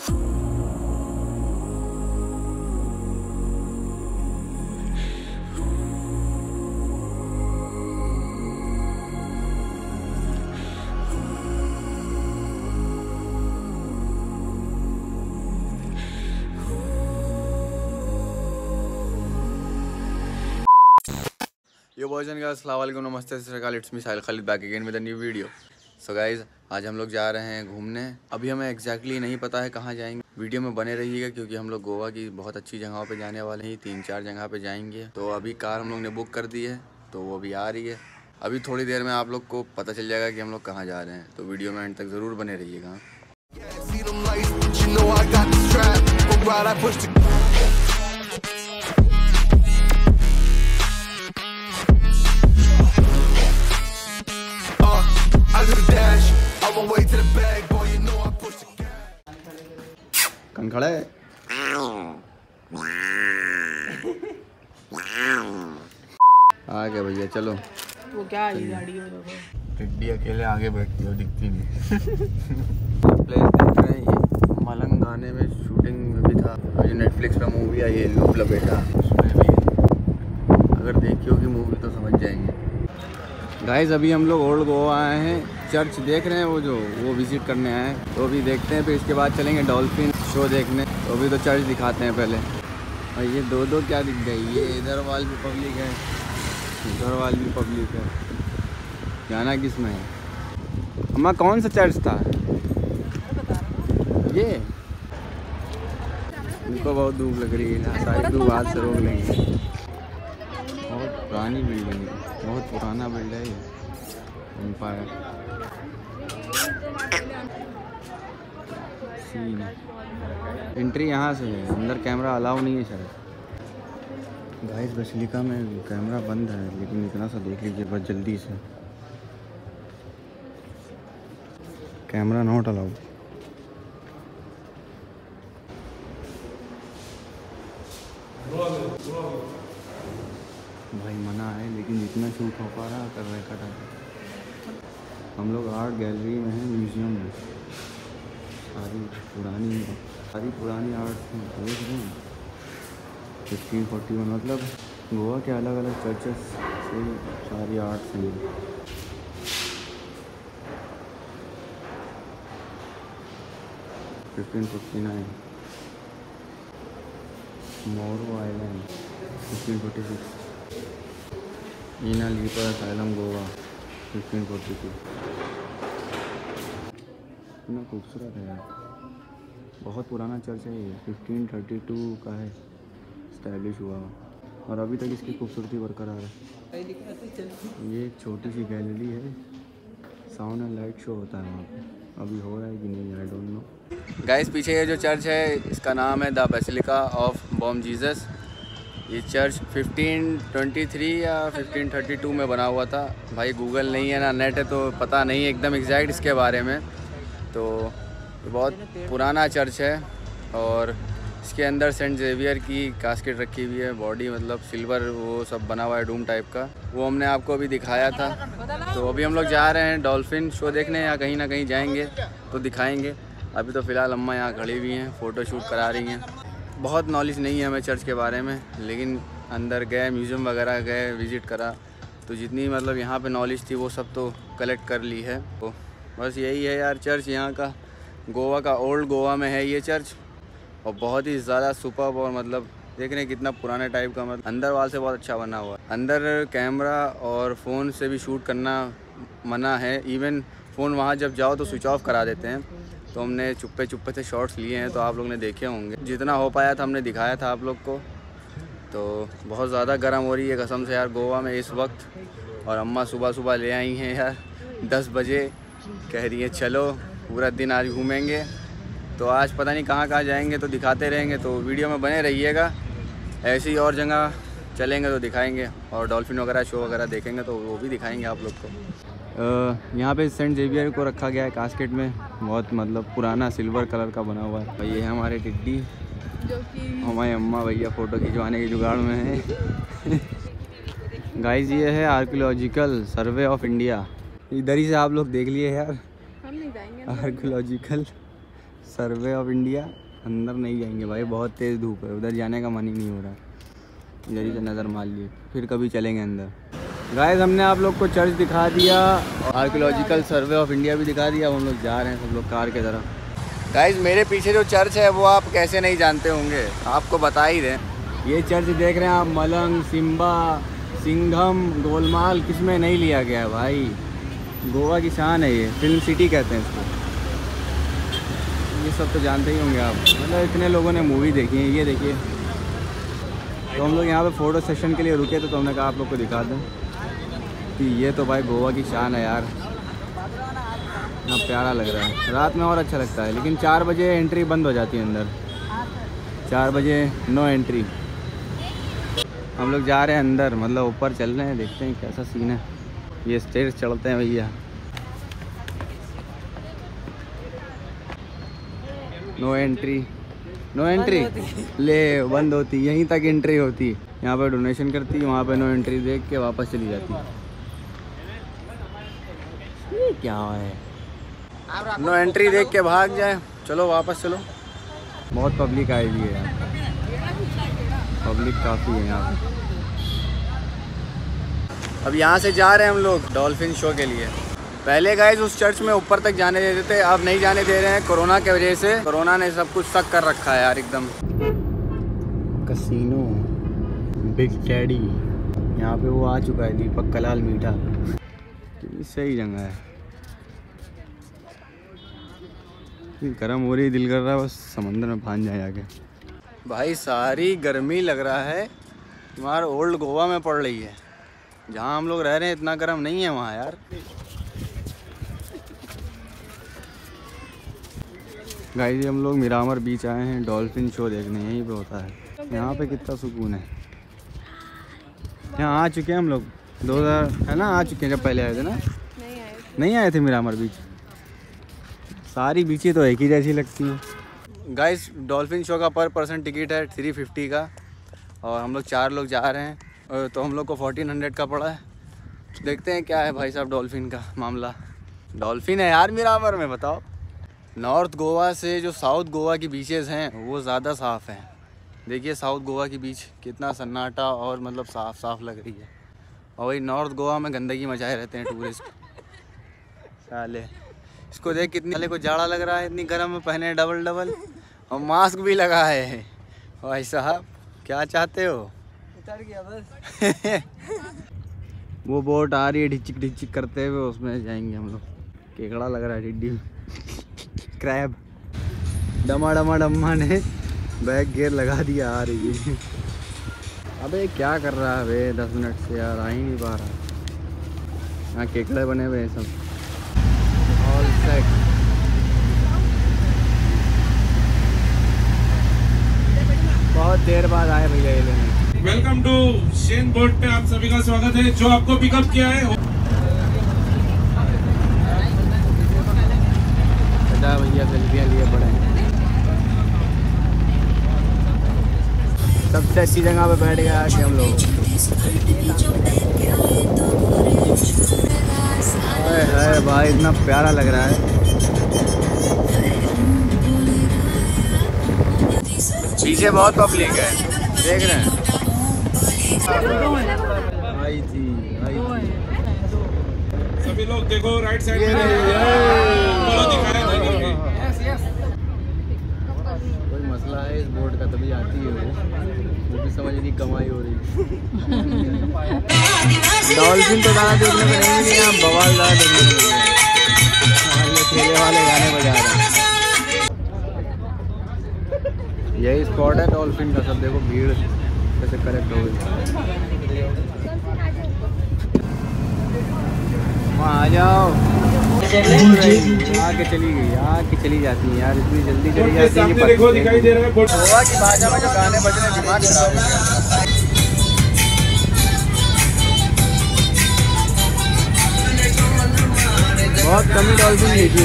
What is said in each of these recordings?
Yo boys and girls, अस्सलाम वालेकुम, नमस्ते, सत श्री अकाल, it's me Sahil Khalid back again with a new video. So guys, आज हम लोग जा रहे हैं घूमने। अभी हमें एग्जैक्टली नहीं पता है कहाँ जाएंगे। वीडियो में बने रहिएगा क्योंकि हम लोग गोवा की बहुत अच्छी जगहों पे जाने वाले हैं। 3-4 जगह पे जाएंगे। तो अभी कार हम लोग ने बुक कर दी है, तो वो अभी आ रही है। अभी थोड़ी देर में आप लोग को पता चल जाएगा कि हम लोग कहाँ जा रहे हैं। तो वीडियो में एंड तक ज़रूर बने रहिएगा। कौन खड़ा है? आ गया भैया, चलो। वो क्या है गाड़ी में? टिड्डी अकेले आगे बैठती हो, दिखती नहीं। प्लेस देख रहे हैं, ये मलंग गाने में शूटिंग में भी था। जो नेटफ्लिक्स पे मूवी आई है लूप लपेटा, उसमें भी अगर देखी होगी मूवी तो समझ जाएंगे। गाइस, अभी हम लोग ओल्ड गोवा आए हैं। चर्च देख रहे हैं वो विजिट करने आए हैं। तो अभी देखते हैं, फिर इसके बाद चलेंगे डॉल्फिन शो देखने। तो अभी तो चर्च दिखाते हैं पहले। और ये दो क्या दिख गई, ये इधर वाली भी पब्लिक है, इधर वाली भी पब्लिक है। जाना किस में है? अम्मा, कौन सा चर्च था ये? उनको बहुत धूप लग रही है, सारी धूप हाथ से रोक लेंगे। बहुत पुरानी बिल्डिंग है, बहुत पुराना बिल्डिंग है ये, एम्पायर सीन है। एंट्री यहाँ से है, अंदर कैमरा अलाउ नहीं है शायद। गाइस, बेसिलिका में कैमरा बंद है, लेकिन इतना सा देख लीजिए बस जल्दी से, कैमरा नॉट अलाउ। भाई मना है, लेकिन जितना शूट हो पा रहा कर रहे कटा। हम लोग आर्ट गैलरी में हैं, म्यूजियम में। सारी पुरानी आर्ट देख रहे हैं। 1541 मतलब गोवा के अलग अलग चर्चेस से सारी आर्ट्स हैं। मोरो आइलैंड 1546। इना लीपर असाइलम गोवा 1542। इतना खूबसूरत है यार, बहुत पुराना चर्च है ये, 1532 का है स्टैब्लिश हुआ, और अभी तक इसकी खूबसूरती बरकरार है। ये एक छोटी सी गैलरी है, साउंड एंड लाइट शो होता है वहाँ पे। अभी हो रहा है कि नहीं, आई डोंट नो। गाइस, पीछे ये जो चर्च है इसका नाम है the basilica of Bom Jesus. ये चर्च 1523 या 1532 में बना हुआ था। भाई गूगल नहीं है ना नेट है, तो पता नहीं एकदम एग्जैक्ट इसके बारे में। तो बहुत पुराना चर्च है, और इसके अंदर सेंट जेवियर की कास्केट रखी हुई है। बॉडी मतलब सिल्वर वो सब बना हुआ है, डूम टाइप का। वो हमने आपको अभी दिखाया था। तो अभी हम लोग जा रहे हैं डॉल्फिन शो देखने, या कहीं ना कहीं जाएंगे तो दिखाएंगे। अभी तो फ़िलहाल अम्मा यहाँ खड़ी हुई हैं, फ़ोटो शूट करा रही हैं। बहुत नॉलेज नहीं है हमें चर्च के बारे में, लेकिन अंदर गए, म्यूज़ियम वगैरह गए, विज़िट करा, तो जितनी मतलब यहाँ पे नॉलेज थी वो सब तो कलेक्ट कर ली है। तो बस यही है यार, चर्च यहाँ का गोवा का, ओल्ड गोवा में है ये चर्च, और बहुत ही ज़्यादा सुपर्ब, और मतलब देख रहे हैं कितना पुराने टाइप का, मतलब अंदर वाल से बहुत अच्छा बना हुआ है। अंदर कैमरा और फ़ोन से भी शूट करना मना है। इवन फ़ोन वहाँ जब जाओ तो स्विच ऑफ करा देते हैं। तो हमने चुप्पे से शॉट्स लिए हैं, तो आप लोग ने देखे होंगे। जितना हो पाया था हमने दिखाया था आप लोग को। तो बहुत ज़्यादा गर्म हो रही है कसम से यार गोवा में इस वक्त। और अम्मा सुबह ले आई हैं यार 10 बजे, कह रही है चलो पूरा दिन आज घूमेंगे। तो आज पता नहीं कहाँ जाएंगे, तो दिखाते रहेंगे। तो वीडियो में बने रहिएगा, ऐसी ही और जगह चलेंगे तो दिखाएंगे, और डॉल्फिन वगैरह शो वगैरह देखेंगे तो वो भी दिखाएंगे आप लोग को। यहाँ पे सेंट जेवियर को रखा गया है कास्केट में, बहुत मतलब पुराना सिल्वर कलर का बना हुआ है। ये है हमारे टिड्डी, जो कि हमारे अम्मा भैया फ़ोटो खिंचवाने की जुगाड़ में है। गाइस, ये है आर्कियोलॉजिकल सर्वे ऑफ इंडिया। इधर ही से आप लोग देख लिए यार, हम नहीं जाएंगे। आर्कियोलॉजिकल सर्वे ऑफ इंडिया अंदर नहीं जाएंगे भाई, बहुत तेज़ धूप है, उधर जाने का मन ही नहीं हो रहा। इधर ही से नज़र मार लिए, फिर कभी चलेंगे अंदर। गाइस हमने आप लोग को चर्च दिखा दिया, आर्कियोलॉजिकल सर्वे ऑफ इंडिया भी दिखा दिया। हम लोग जा रहे हैं सब लोग कार की तरफ। गाइस मेरे पीछे जो चर्च है वो आप कैसे नहीं जानते होंगे, आपको बता ही दें। ये चर्च देख रहे हैं आप, मलंग, सिम्बा, सिंघम, गोलमाल किस में नहीं लिया गया है भाई। गोवा की शान है ये, फिल्म सिटी कहते हैं इसको। ये सब तो जानते ही होंगे आप, मतलब इतने लोगों ने मूवी देखी है। ये देखिए, तो हम लोग यहाँ पे फ़ोटो सेशन के लिए रुके थे, तो हमने कहा आप लोग को दिखा दें कि ये तो भाई गोवा की शान है यार। इतना प्यारा लग रहा है, रात में और अच्छा लगता है। लेकिन 4 बजे एंट्री बंद हो जाती है अंदर, 4 बजे नो एंट्री। हम लोग जा रहे हैं अंदर, मतलब ऊपर चल रहे हैं, देखते हैं कैसा सीन है। ये स्टेज चढ़ते हैं भैया। नो एंट्री, नो एंट्री ले, बंद होती, यहीं तक एंट्री होती। यहाँ पे डोनेशन करती, वहाँ पे नो एंट्री देख के वापस चली जाती। ये क्या है, नो एंट्री देख के भाग जाए, चलो वापस चलो। बहुत पब्लिक आई हुई है यार, पब्लिक काफ़ी है यहाँ पे। अब यहाँ से जा रहे हैं हम लोग डॉल्फिन शो के लिए। पहले गाइस उस चर्च में ऊपर तक जाने देते थे, अब नहीं जाने दे रहे हैं कोरोना की वजह से। कोरोना ने सब कुछ सक कर रखा है यार एकदम। कसिनो बिग डैडी, यहाँ पे वो आ चुका है दीपक कलाल मीठा। सही जगह है, गर्म हो रही, दिल कर रहा है बस समंदर में भान जाए आके। भाई सारी गर्मी लग रहा है तुम्हारा ओल्ड गोवा में पड़ रही है। जहाँ हम लोग रह रहे हैं इतना गर्म नहीं है वहाँ यार। गाइस हम लोग मिरामर बीच आए हैं डॉल्फिन शो देखने, यहीं पे होता है। यहाँ पे कितना सुकून है। यहाँ आ चुके हैं हम लोग 2000 है ना, आ चुके हैं। जब पहले आए थे ना, नहीं आए थे मिरामर बीच। सारी बीचें तो एक ही जैसी लगती हैं। गाइस डॉल्फिन शो का पर पर्सन टिकट है 350 का, और हम लोग 4 लोग जा रहे हैं, तो हम लोग को 1400 का पड़ा है। देखते हैं क्या है भाई साहब डॉल्फिन का मामला। डॉल्फिन है यार मिरामर में, बताओ। नॉर्थ गोवा से जो साउथ गोवा की बीचेस हैं वो ज़्यादा साफ़ हैं। देखिए साउथ गोवा की बीच कितना सन्नाटा और मतलब साफ़ साफ़ लग रही है, और वही नॉर्थ गोवा में गंदगी मचाए रहते हैं टूरिस्ट साले। इसको देख कितनी साले को जाड़ा लग रहा है, इतनी गर्म में पहने डबल और मास्क भी लगा है। भाई साहब क्या चाहते हो, उतर गया बस। वो बोट आ रही है ढिचिक ढिचिक करते हुए, उसमें जाएंगे हम लोग। केकड़ा लग रहा है, टिड्डी, क्रैब। डमा ने बैक गियर लगा दिया, आ रही है। अबे क्या कर रहा है बे, 10 मिनट से यार आ ही नहीं पा रहा। यहाँ केकड़े बने हुए हैं सब, ऑल सेट। बहुत देर बाद आए भैया ये लेने। वेलकम टू शेन बोट पे आप सभी का स्वागत है। जो आपको पिकअप किया है भैया सेल्फियाँ लिए पड़े हैं। सबसे अच्छी जगह पे बैठ गए आज हम लोग। है भाई इतना प्यारा लग रहा है। पीछे बहुत पब्लिक है, देख रहे हैं। आई थी सभी लोग देखो राइट साइड में कोई मसला है इस बोर्ड का, तभी आती है वो भी समझ नहीं कमाई हो रही। डॉल्फिन तो ज़्यादा देखने को नहीं मिली, यहाँ बवाल ज़्यादा देखने को मिली। ठेले वाले गाने बजा रहे हैं। यही स्पॉट है डॉल्फिन का। सब देखो भीड़ कैसे कलेक्ट हो गई। वहाँ आ जाओ, आके चली गई, आके चली जाती है यार, इतनी जल्दी चली जाती है। देखो दिखाई दे रहा है गोवा की भाषा में जो गाने बज रहे हैं, दिमाग खराब हो गया। बहुत कमी डॉल्फिन देखी।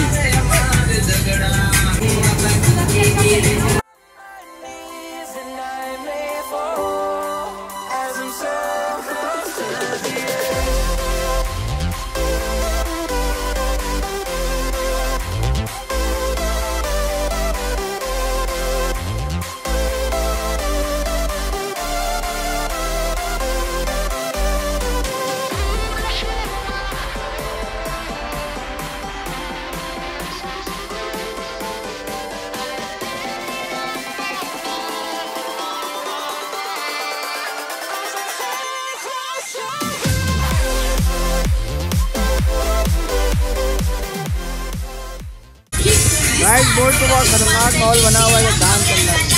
हुआ खतरनाक माहौल बना हुआ है, डांस चल रहा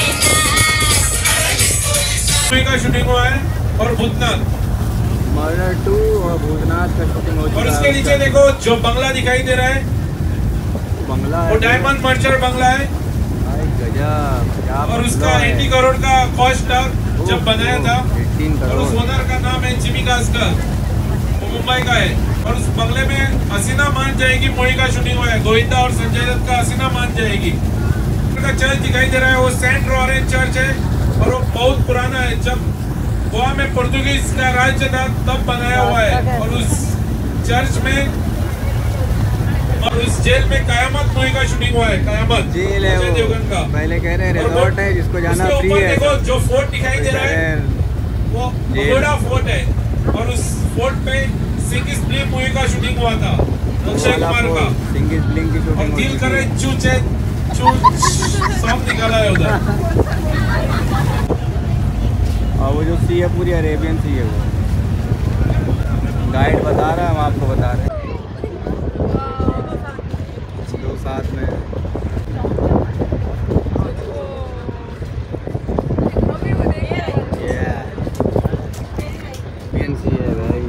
है। का शूटिंग हुआ है और भूतनाथ मर्डर 2 और भूतनाथ का शूटिंग हो चुका है। और उसके नीचे देखो जो बंगला दिखाई दे रहा है बंगला वो डायमंड मर्चेंट बंगला है। गजब, क्या और उसका बंगला है। 80 करोड़ का कॉस्ट था जब बनाया था। 18 और करोड़। उस ओनर का नाम है जिमी कास्कर, वो मुंबई का है। और उस बंगले में हसीना मान जाएगी मूवी का शूटिंग हुआ है, गोविंदा और संजय दत्त का हसीना मान जाएगी। उनका चर्च दिखाई दे रहा है, वो सेंट लॉरेंस चर्च है और वो बहुत पुराना है। जब गोवा में पोर्तुगीज का राज्य था तब बनाया हुआ है। और उस चर्च में और उस जेल में कयामत मूवी का शूटिंग हुआ है। कयामत जेल है अजय वो। देवगन का। पहले कह रहे हैं रिजॉर्ट है जिसको जाना उसके फ्री ऊपर है। देखो जो फोर्ट दिखाई दे रहा है वो पगोड़ा फोर्ट है। और उस फोर्ट पे सिंगिस ब्लिंक मूवी का शूटिंग हुआ था अक्षय कुमार का। सिंगिस ब्लिंक की और शूटिंग दिल करे चूचे सॉन्ग निकाला है उधर। और वो जो सी है पूरी अरेबियन सी है, वो गाइड बता रहा है, हम आपको बता रहे हैं। दो साथ में अरेबियन सी है भाई।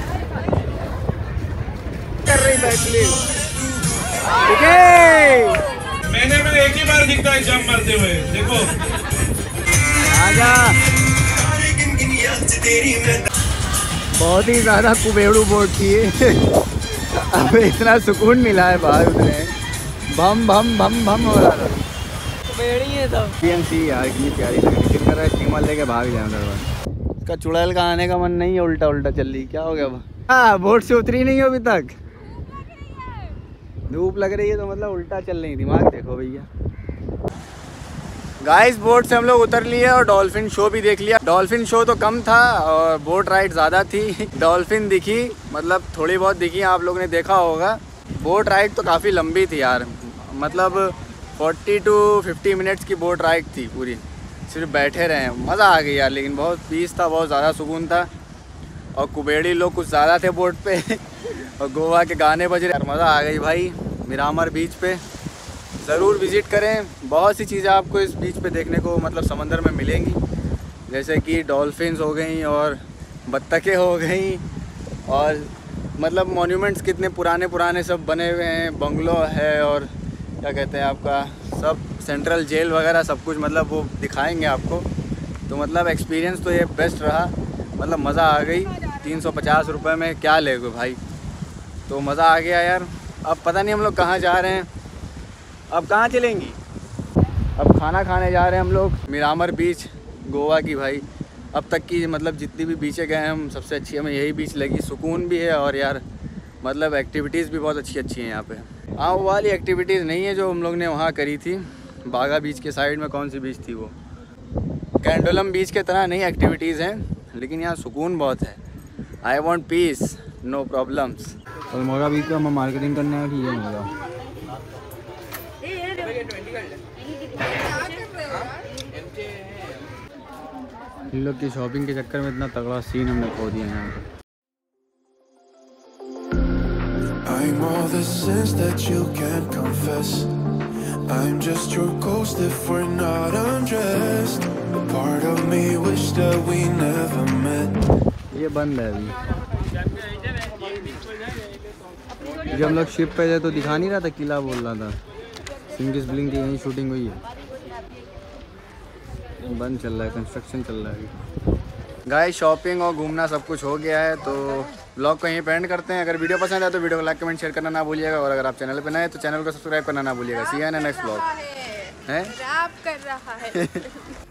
कर रही बैटली ठीक है। महीने में एक ही बार दिखता है जंप मारते हुए, देखो आजा। बहुत ही ज़्यादा कुबेड़ू बोर्ड थी ये। अब इतना सुकून मिला है बाहर उतरे, भम भम भम भम हो रहा था। कुबेड़ी है सब। PNC यार इतनी प्यारी लग रही, दिल कर रहा है स्टीमर लेके भाग जाए उधर बस। इसका चुड़ैल का आने का मन नहीं है, उल्टा उल्टा चल रही, क्या हो गया? हाँ, बोट से उतरी नहीं हो अभी तक। धूप लग रही है तो मतलब उल्टा चल रही, दिमाग देखो भैया। गाइस बोट से हम लोग उतर लिए और डॉल्फिन शो भी देख लिया। डॉल्फिन शो तो कम था और बोट राइड ज़्यादा थी। डॉल्फिन दिखी, मतलब थोड़ी बहुत दिखी, आप लोगों ने देखा होगा। बोट राइड तो काफ़ी लंबी थी यार, मतलब 40 to 50 मिनट्स की बोट राइड थी पूरी। सिर्फ बैठे रहे, मज़ा आ गई यार। लेकिन बहुत पीस था, बहुत ज़्यादा सुकून था। और कुबेड़ी लोग कुछ ज़्यादा थे बोट पे और गोवा के गाने बज रहे, मज़ा आ गई भाई। मिरामर बीच पे ज़रूर विज़िट करें, बहुत सी चीज़ें आपको इस बीच पे देखने को मतलब समंदर में मिलेंगी, जैसे कि डॉल्फिन्स हो गई और बत्तखें हो गई। और मतलब मॉन्यूमेंट्स कितने पुराने पुराने सब बने हुए हैं, बंगलो है और क्या कहते हैं आपका सब सेंट्रल जेल वगैरह सब कुछ, मतलब वो दिखाएंगे आपको। तो मतलब एक्सपीरियंस तो ये बेस्ट रहा, मतलब मज़ा आ गई। 350 रुपये में क्या लेगे भाई, तो मज़ा आ गया यार। अब पता नहीं हम लोग कहाँ जा रहे हैं, अब कहाँ चलेंगी। अब खाना खाने जा रहे हैं हम लोग मिरामर बीच, गोवा की भाई अब तक की मतलब जितनी भी बीचें गए हैं हम, सबसे अच्छी हमें यही बीच लगी। सुकून भी है और यार मतलब एक्टिविटीज़ भी बहुत अच्छी अच्छी हैं यहाँ पे। हाँ, वो वाली एक्टिविटीज़ नहीं है जो हम लोग ने वहाँ करी थी बागा बीच के साइड में। कौन सी बीच थी वो? कैंडोलम बीच के तरह नहीं एक्टिविटीज़ हैं, लेकिन यहाँ सुकून बहुत है। I want peace, no problems. और मोगा बीच का हम मार्केटिंग करने आए ठीक है मोगा। इन लोग की शॉपिंग के चक्कर में इतना तगड़ा सीन हमने खो दिया यहाँ पे। I'm all the sins that you can't confess. I'm just your ghost if we're not undressed. A part of me wish that we never met. ये बंद है अभी। जब हम लोग शिप पे थे तो दिखा नहीं रहा था, किला बोल रहा था। सिंगिस ब्लिंक की यहीं शूटिंग हुई है। बंद चल रहा है, कंस्ट्रक्शन चल रहा है। गाइस शॉपिंग और घूमना सब कुछ हो गया है, तो व्लॉग को यहीं पे एंड करते हैं। अगर वीडियो पसंद आए तो वीडियो को लाइक कमेंट शेयर करना ना भूलिएगा। और अगर आप चैनल पे नए हैं तो चैनल को सब्सक्राइब करना ना भूलिएगा। See you in next vlog है। रैप कर रहा है